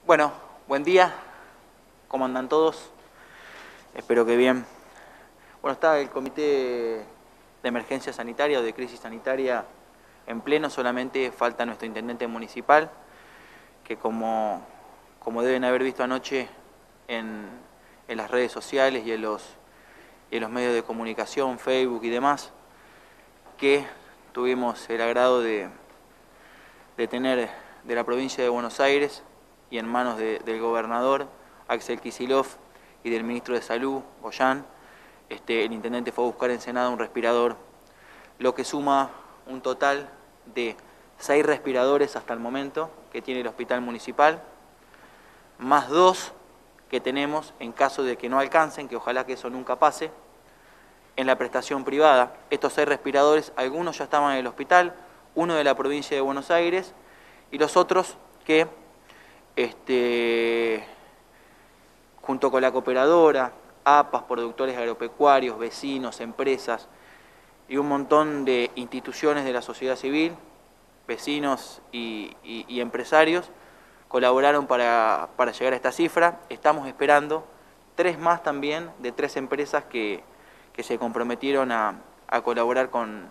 Bueno, buen día, ¿cómo andan todos? Espero que bien. Bueno, está el Comité de Emergencia Sanitaria o de Crisis Sanitaria en pleno, solamente falta nuestro intendente municipal, que como deben haber visto anoche en las redes sociales y en los medios de comunicación, Facebook y demás, que tuvimos el agrado de tener de la provincia de Buenos Aires y en manos del gobernador Axel Kicillof y del ministro de Salud, Goyan. El intendente fue a buscar en Senado un respirador, lo que suma un total de 6 respiradores hasta el momento que tiene el hospital municipal, más 2 que tenemos en caso de que no alcancen, que ojalá que eso nunca pase, en la prestación privada. Estos 6 respiradores, algunos ya estaban en el hospital, uno de la provincia de Buenos Aires y los otros que junto con la cooperadora, APAS, productores agropecuarios, vecinos, empresas y un montón de instituciones de la sociedad civil, vecinos y empresarios, colaboraron para llegar a esta cifra. Estamos esperando 3 más también de 3 empresas que se comprometieron a colaborar con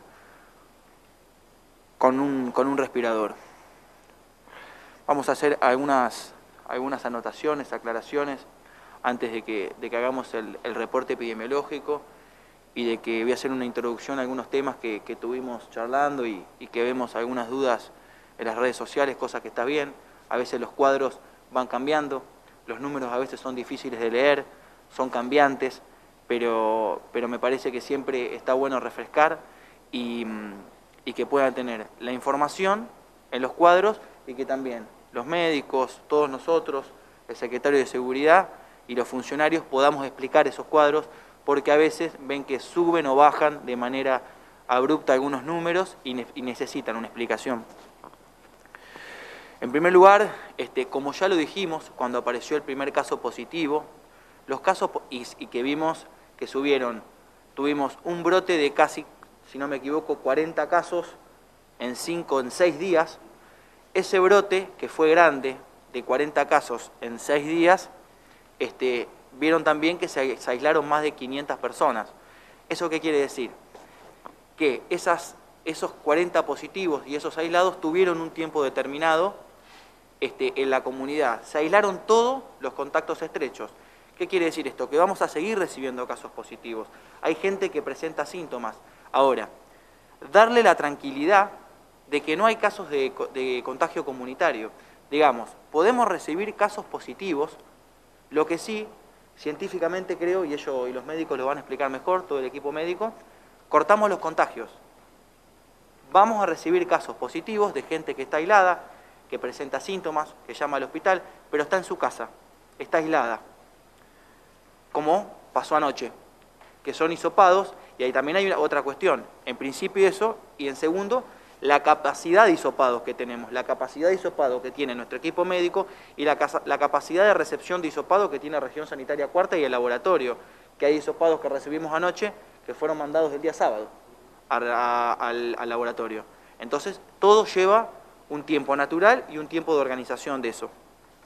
un respirador. Vamos a hacer algunas anotaciones, aclaraciones, antes de que hagamos el reporte epidemiológico y de que voy a hacer una introducción a algunos temas que tuvimos charlando y que vemos algunas dudas en las redes sociales, cosa que está bien. A veces los cuadros van cambiando, los números a veces son difíciles de leer, son cambiantes, pero me parece que siempre está bueno refrescar y que puedan tener la información en los cuadros y que también los médicos, todos nosotros, el secretario de Seguridad y los funcionarios podamos explicar esos cuadros, porque a veces ven que suben o bajan de manera abrupta algunos números y necesitan una explicación. En primer lugar, como ya lo dijimos cuando apareció el primer caso positivo, los casos y que vimos que subieron, tuvimos un brote de casi, si no me equivoco, 40 casos en 6 días. Ese brote, que fue grande, de 40 casos en 6 días, vieron también que se aislaron más de 500 personas. ¿Eso qué quiere decir? Que esos 40 positivos y esos aislados tuvieron un tiempo determinado en la comunidad. Se aislaron todos los contactos estrechos. ¿Qué quiere decir esto? Que vamos a seguir recibiendo casos positivos. Hay gente que presenta síntomas. Ahora, darle la tranquilidad de que no hay casos de contagio comunitario. Digamos, podemos recibir casos positivos, lo que sí, científicamente creo, y los médicos lo van a explicar mejor, todo el equipo médico, cortamos los contagios. Vamos a recibir casos positivos de gente que está aislada, que presenta síntomas, que llama al hospital, pero está en su casa, está aislada, como pasó anoche, que son hisopados, y ahí también hay otra cuestión, en principio eso, y en segundo, la capacidad de hisopados que tenemos, la capacidad de hisopado que tiene nuestro equipo médico y la capacidad de recepción de hisopado que tiene Región Sanitaria Cuarta y el laboratorio, que hay hisopados que recibimos anoche que fueron mandados el día sábado al laboratorio. Entonces, todo lleva un tiempo natural y un tiempo de organización de eso.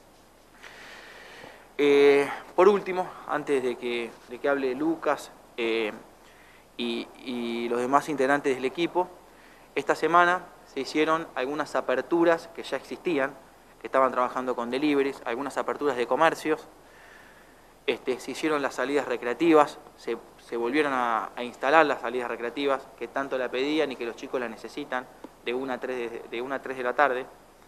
Por último, antes de que hable Lucas y los demás integrantes del equipo, esta semana se hicieron algunas aperturas que ya existían, que estaban trabajando con deliveries, algunas aperturas de comercios, se hicieron las salidas recreativas, se volvieron a instalar las salidas recreativas que tanto la pedían y que los chicos la necesitan, de 1 a 3 de la tarde.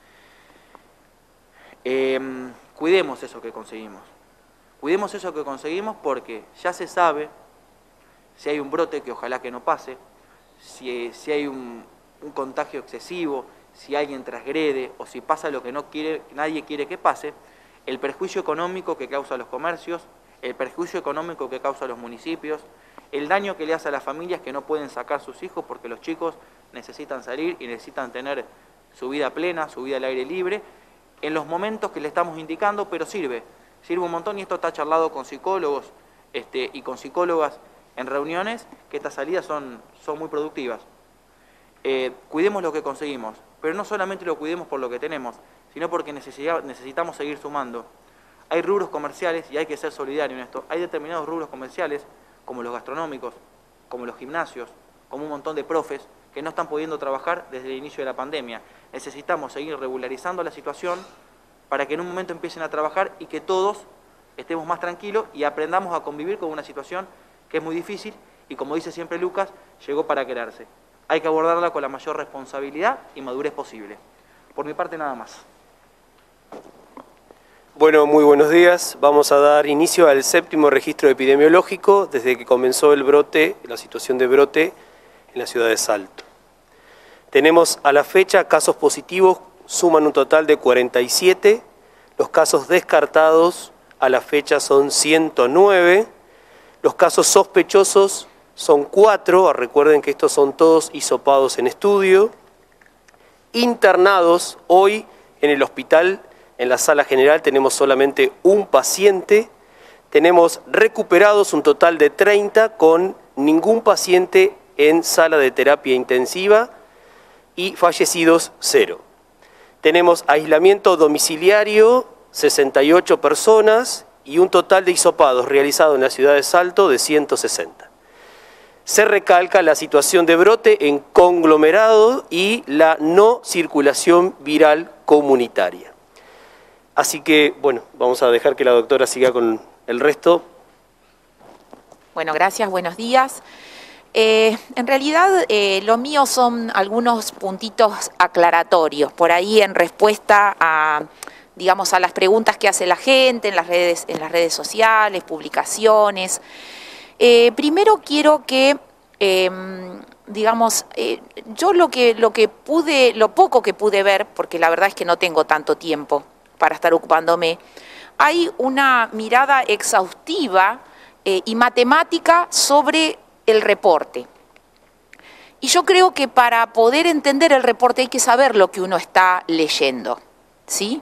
Cuidemos eso que conseguimos. Cuidemos eso que conseguimos porque ya se sabe si hay un brote, que ojalá que no pase, si hay un contagio excesivo, si alguien transgrede o si pasa lo que nadie quiere que pase, el perjuicio económico que causa a los comercios, el perjuicio económico que causa a los municipios, el daño que le hace a las familias que no pueden sacar sus hijos porque los chicos necesitan salir y necesitan tener su vida plena, su vida al aire libre, en los momentos que le estamos indicando, pero sirve un montón, y esto está charlado con psicólogos y con psicólogas en reuniones, que estas salidas son muy productivas. Cuidemos lo que conseguimos, pero no solamente lo cuidemos por lo que tenemos, sino porque necesitamos seguir sumando. Hay rubros comerciales, y hay que ser solidario en esto, hay determinados rubros comerciales, como los gastronómicos, como los gimnasios, como un montón de profes, que no están pudiendo trabajar desde el inicio de la pandemia. Necesitamos seguir regularizando la situación para que en un momento empiecen a trabajar y que todos estemos más tranquilos y aprendamos a convivir con una situación que es muy difícil y, como dice siempre Lucas, llegó para quedarse. Hay que abordarla con la mayor responsabilidad y madurez posible. Por mi parte, nada más. Bueno, muy buenos días. Vamos a dar inicio al 7º registro epidemiológico desde que comenzó el brote, la situación de brote en la ciudad de Salto. Tenemos a la fecha casos positivos, suman un total de 47, los casos descartados a la fecha son 109, los casos sospechosos son 4, recuerden que estos son todos hisopados en estudio, internados hoy en el hospital. En la sala general tenemos solamente un paciente, tenemos recuperados un total de 30 con ningún paciente en sala de terapia intensiva y fallecidos 0. Tenemos aislamiento domiciliario, 68 personas y un total de hisopados realizado en la ciudad de Salto de 160. Se recalca la situación de brote en conglomerado y la no circulación viral comunitaria. Así que, bueno, vamos a dejar que la doctora siga con el resto. Bueno, gracias, buenos días. En realidad, lo mío son algunos puntitos aclaratorios, por ahí en respuesta a, digamos, a las preguntas que hace la gente en las redes sociales, publicaciones. Primero quiero que, digamos, yo lo poco que pude ver, porque la verdad es que no tengo tanto tiempo para estar ocupándome, hay una mirada exhaustiva y matemática sobre el reporte. Y yo creo que para poder entender el reporte hay que saber lo que uno está leyendo, ¿sí?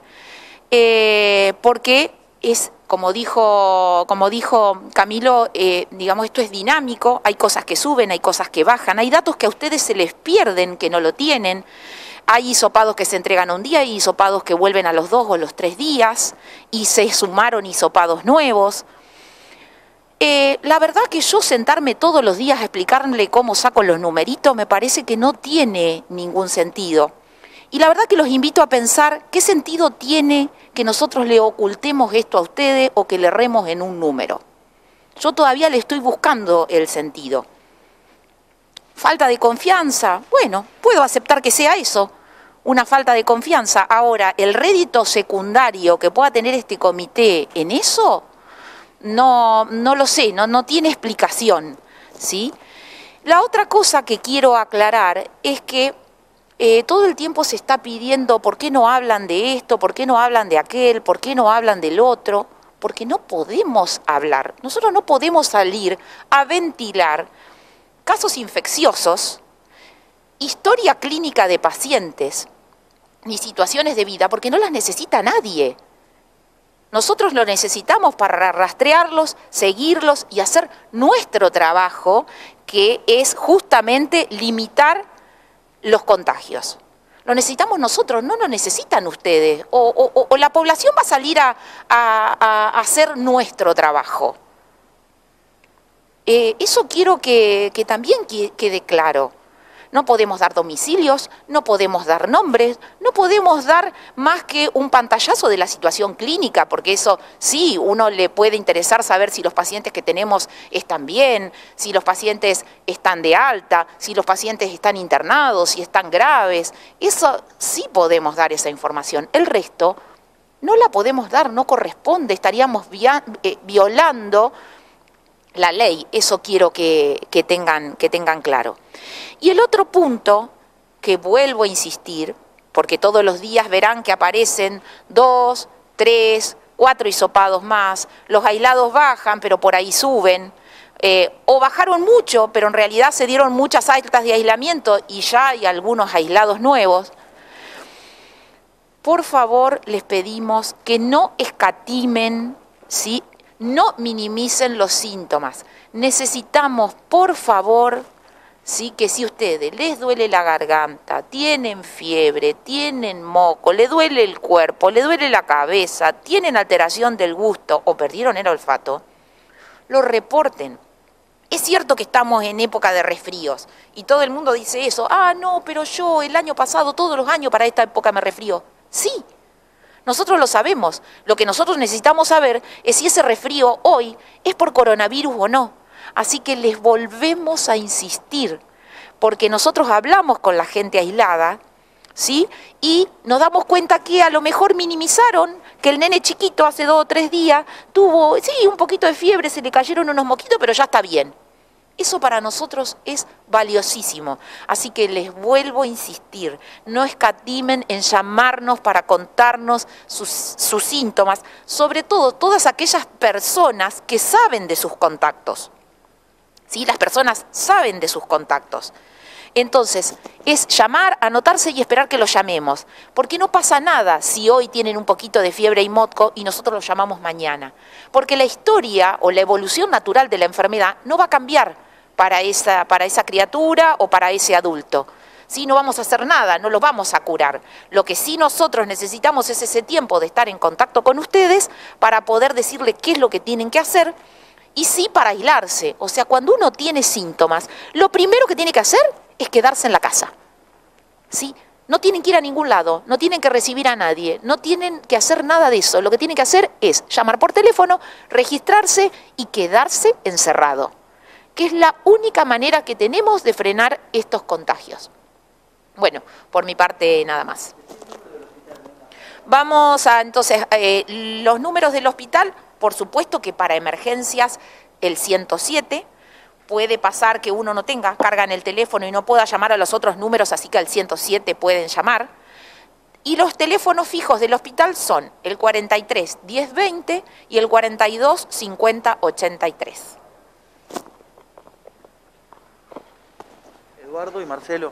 Porque es, como dijo Camilo, digamos, esto es dinámico, hay cosas que suben, hay cosas que bajan, hay datos que a ustedes se les pierden, que no lo tienen. Hay hisopados que se entregan un día y hisopados que vuelven a los 2 o los 3 días y se sumaron hisopados nuevos. La verdad que yo sentarme todos los días a explicarle cómo saco los numeritos me parece que no tiene ningún sentido. Y la verdad que los invito a pensar qué sentido tiene que nosotros le ocultemos esto a ustedes o que le erremos en un número. Yo todavía le estoy buscando el sentido. Falta de confianza, bueno, puedo aceptar que sea eso, una falta de confianza. Ahora, el rédito secundario que pueda tener este comité en eso, no lo sé, no tiene explicación, ¿sí? La otra cosa que quiero aclarar es que todo el tiempo se está pidiendo por qué no hablan de esto, por qué no hablan de aquel, por qué no hablan del otro, porque no podemos hablar, nosotros no podemos salir a ventilar casos infecciosos, historia clínica de pacientes, ni situaciones de vida, porque no las necesita nadie. Nosotros lo necesitamos para rastrearlos, seguirlos y hacer nuestro trabajo, que es justamente limitar los contagios. Lo necesitamos nosotros, no lo necesitan ustedes. O la población va a salir a hacer nuestro trabajo. Eso quiero que también quede claro. No podemos dar domicilios, no podemos dar nombres, no podemos dar más que un pantallazo de la situación clínica, porque eso sí, uno le puede interesar saber si los pacientes que tenemos están bien, si los pacientes están de alta, si los pacientes están internados, si están graves. Eso sí podemos dar esa información. El resto no la podemos dar, no corresponde, estaríamos violando la ley. Eso quiero que tengan claro. Y el otro punto, que vuelvo a insistir, porque todos los días verán que aparecen 2, 3, 4 hisopados más, los aislados bajan, pero por ahí suben, o bajaron mucho, pero en realidad se dieron muchas altas de aislamiento y ya hay algunos aislados nuevos. Por favor, les pedimos que no escatimen, ¿sí? No minimicen los síntomas. Necesitamos, por favor, sí, que si ustedes les duele la garganta, tienen fiebre, tienen moco, le duele el cuerpo, le duele la cabeza, tienen alteración del gusto o perdieron el olfato, lo reporten. Es cierto que estamos en época de resfríos y todo el mundo dice eso. Ah, no, pero yo el año pasado, todos los años para esta época me resfrío. Sí, nosotros lo sabemos. Lo que nosotros necesitamos saber es si ese resfrío hoy es por coronavirus o no. Así que les volvemos a insistir, porque nosotros hablamos con la gente aislada, ¿sí? Y nos damos cuenta que a lo mejor minimizaron que el nene chiquito hace 2 o 3 días tuvo, sí, un poquito de fiebre, se le cayeron unos moquitos, pero ya está bien. Eso para nosotros es valiosísimo. Así que les vuelvo a insistir, no escatimen en llamarnos para contarnos sus síntomas, sobre todo todas aquellas personas que saben de sus contactos. ¿Sí? Las personas saben de sus contactos. Entonces, es llamar, anotarse y esperar que los llamemos, porque no pasa nada si hoy tienen un poquito de fiebre y moco y nosotros los llamamos mañana, porque la historia o la evolución natural de la enfermedad no va a cambiar para esa criatura o para ese adulto. ¿Sí? No vamos a hacer nada, no los vamos a curar. Lo que sí nosotros necesitamos es ese tiempo de estar en contacto con ustedes para poder decirles qué es lo que tienen que hacer. Y sí, para aislarse. O sea, cuando uno tiene síntomas, lo primero que tiene que hacer es quedarse en la casa. ¿Sí? No tienen que ir a ningún lado, no tienen que recibir a nadie, no tienen que hacer nada de eso. Lo que tienen que hacer es llamar por teléfono, registrarse y quedarse encerrado, que es la única manera que tenemos de frenar estos contagios. Bueno, por mi parte nada más. Vamos a, entonces, los números del hospital. Por supuesto que para emergencias el 107, puede pasar que uno no tenga carga en el teléfono y no pueda llamar a los otros números, así que al 107 pueden llamar. Y los teléfonos fijos del hospital son el 43 1020 y el 42 50 83. Eduardo y Marcelo.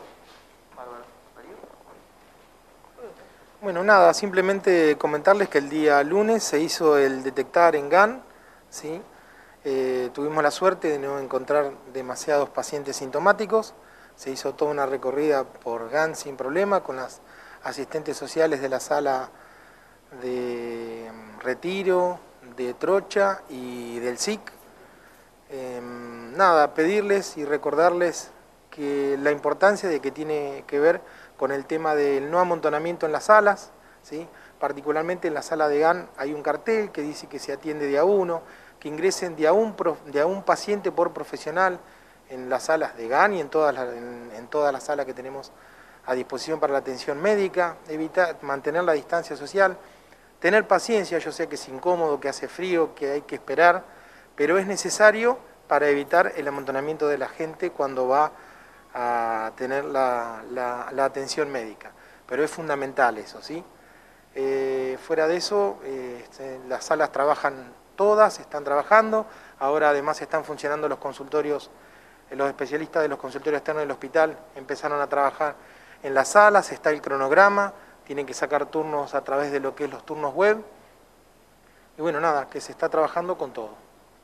Bueno, nada, simplemente comentarles que el día lunes se hizo el detectar en GAN, ¿sí? Tuvimos la suerte de no encontrar demasiados pacientes sintomáticos, se hizo toda una recorrida por GAN sin problema con las asistentes sociales de la sala de Retiro, de Trocha y del SIC. Nada, pedirles y recordarles que la importancia de que tiene que ver con el tema del no amontonamiento en las salas, ¿sí? Particularmente en la sala de GAN hay un cartel que dice que se atiende de a uno, que ingresen de a un paciente por profesional en las salas de GAN y en todas las salas que tenemos a disposición para la atención médica, evitar, mantener la distancia social, tener paciencia. Yo sé que es incómodo, que hace frío, que hay que esperar, pero es necesario para evitar el amontonamiento de la gente cuando va a tener la atención médica, pero es fundamental eso, ¿sí? Fuera de eso, las salas trabajan todas, están trabajando, ahora además están funcionando los consultorios, los especialistas de los consultorios externos del hospital empezaron a trabajar en las salas, está el cronograma, tienen que sacar turnos a través de lo que es los turnos web, y bueno, nada, que se está trabajando con todo.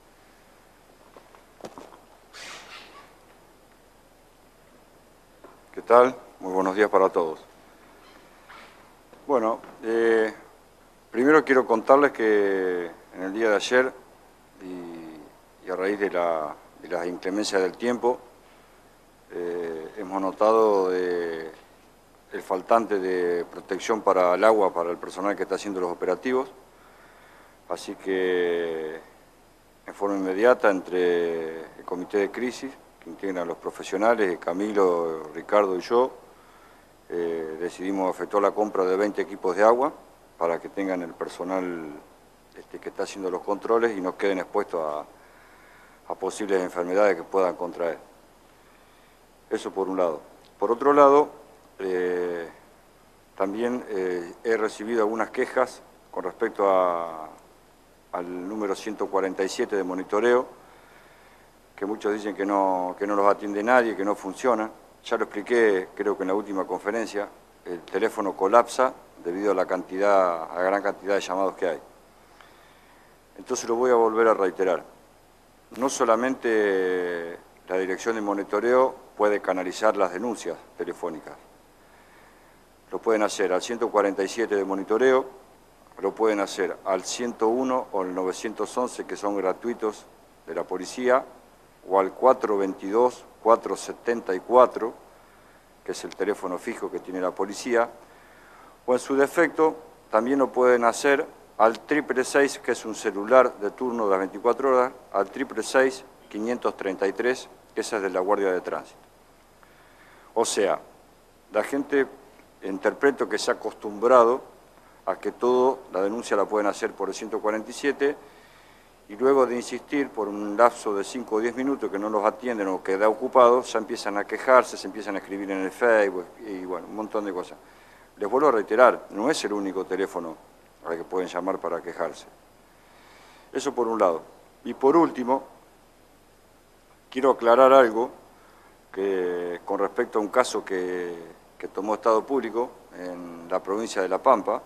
¿Qué tal? Muy buenos días para todos. Bueno, primero quiero contarles que en el día de ayer y a raíz de las inclemencias del tiempo hemos notado el faltante de protección para el agua para el personal que está haciendo los operativos, así que en forma inmediata entre el comité de crisis que integran los profesionales, Camilo, Ricardo y yo, decidimos efectuar la compra de 20 equipos de agua para que tengan el personal que está haciendo los controles y no queden expuestos a posibles enfermedades que puedan contraer. Eso por un lado. Por otro lado, también he recibido algunas quejas con respecto al número 147 de monitoreo, que muchos dicen que no los atiende nadie, que no funciona. Ya lo expliqué, creo que en la última conferencia, el teléfono colapsa debido a la gran cantidad de llamados que hay. Entonces lo voy a volver a reiterar. No solamente la dirección de monitoreo puede canalizar las denuncias telefónicas. Lo pueden hacer al 147 de monitoreo, lo pueden hacer al 101 o al 911, que son gratuitos de la policía, o al 422-474, que es el teléfono fijo que tiene la policía, o en su defecto también lo pueden hacer al 666, que es un celular de turno de las 24 horas, al 666-533, que esa es de la Guardia de Tránsito. O sea, la gente, interpreto que se ha acostumbrado a que la denuncia la pueden hacer por el 147, y luego de insistir por un lapso de 5 o 10 minutos que no los atienden o queda ocupado, ya empiezan a quejarse, se empiezan a escribir en el Facebook y bueno, un montón de cosas. Les vuelvo a reiterar, no es el único teléfono al que pueden llamar para quejarse. Eso por un lado. Y por último, quiero aclarar algo que con respecto a un caso que tomó Estado Público en la provincia de La Pampa.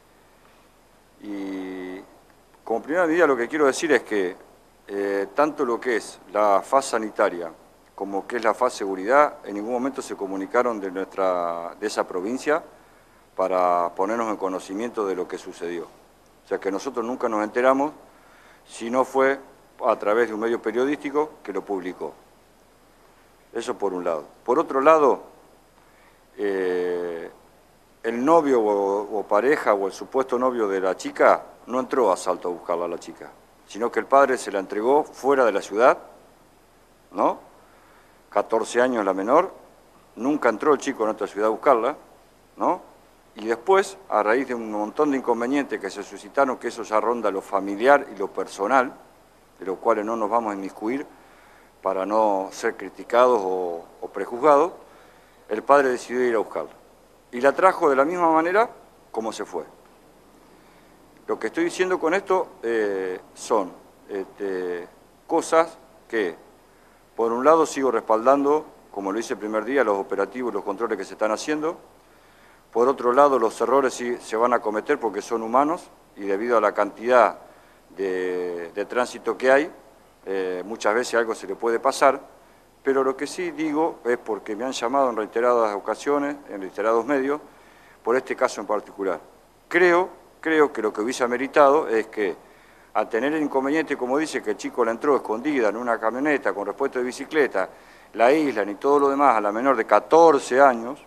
Y como primera medida lo que quiero decir es que tanto lo que es la faz sanitaria como que es la faz seguridad, en ningún momento se comunicaron de esa provincia para ponernos en conocimiento de lo que sucedió. O sea que nosotros nunca nos enteramos, si no fue a través de un medio periodístico que lo publicó. Eso por un lado. Por otro lado, el novio o pareja o el supuesto novio de la chica no entró a Salto a buscarla a la chica, sino que el padre se la entregó fuera de la ciudad, ¿no? 14 años la menor, nunca entró el chico en otra ciudad a buscarla, ¿no? Y después, a raíz de un montón de inconvenientes que se suscitaron, que eso ya ronda lo familiar y lo personal, de los cuales no nos vamos a inmiscuir para no ser criticados o prejuzgados, el padre decidió ir a buscarla. Y la trajo de la misma manera como se fue. Lo que estoy diciendo con esto son cosas que, por un lado, sigo respaldando, como lo hice el primer día, los operativos y los controles que se están haciendo. Por otro lado, los errores sí se van a cometer porque son humanos y debido a la cantidad de tránsito que hay, muchas veces algo se le puede pasar, pero lo que sí digo es porque me han llamado en reiteradas ocasiones, en reiterados medios, por este caso en particular. Creo que lo que hubiese ameritado es que, al tener el inconveniente, como dice, que el chico la entró escondida en una camioneta con repuesto de bicicleta, la aíslan y todo lo demás a la menor de 14 años,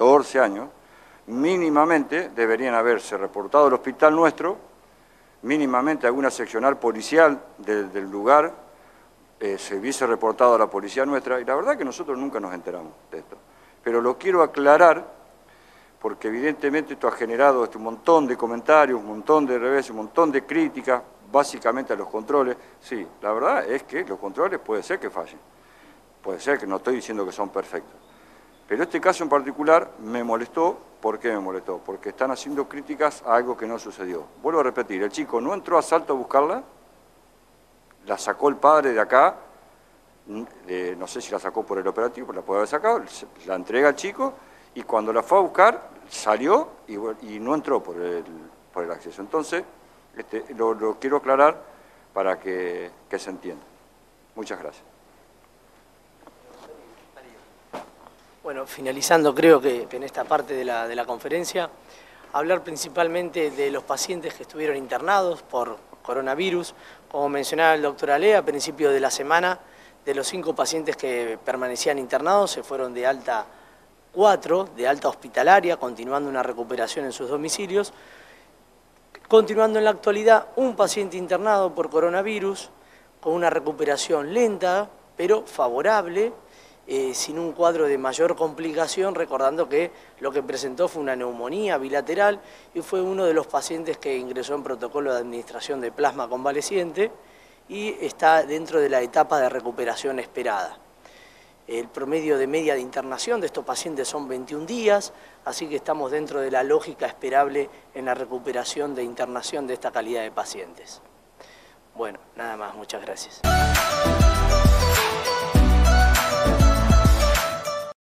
mínimamente deberían haberse reportado al hospital nuestro, mínimamente alguna seccional policial del lugar, se hubiese reportado a la policía nuestra, y la verdad que nosotros nunca nos enteramos de esto. Pero lo quiero aclarar, porque evidentemente esto ha generado un montón de comentarios, un montón de revés, un montón de críticas, básicamente a los controles. Sí, la verdad es que los controles puede ser que fallen, puede ser que no estoy diciendo que son perfectos. Pero este caso en particular me molestó. ¿Por qué me molestó? Porque están haciendo críticas a algo que no sucedió. Vuelvo a repetir, el chico no entró a Salto a buscarla, la sacó el padre de acá, no sé si la sacó por el operativo, pero la puede haber sacado, la entrega al chico, y cuando la fue a buscar, salió y no entró por el acceso. Entonces, lo quiero aclarar para que se entienda. Muchas gracias. Bueno, finalizando creo que en esta parte de la conferencia, hablar principalmente de los pacientes que estuvieron internados por coronavirus. Como mencionaba el doctor Alea, a principios de la semana, de los 5 pacientes que permanecían internados, se fueron de alta 4, de alta hospitalaria, continuando una recuperación en sus domicilios. Continuando en la actualidad, un paciente internado por coronavirus, con una recuperación lenta, pero favorable, sin un cuadro de mayor complicación, recordando que lo que presentó fue una neumonía bilateral y fue uno de los pacientes que ingresó en protocolo de administración de plasma convaleciente y está dentro de la etapa de recuperación esperada. El promedio de media de internación de estos pacientes son 21 días, así que estamos dentro de la lógica esperable en la recuperación de internación de esta calidad de pacientes. Bueno, nada más, muchas gracias.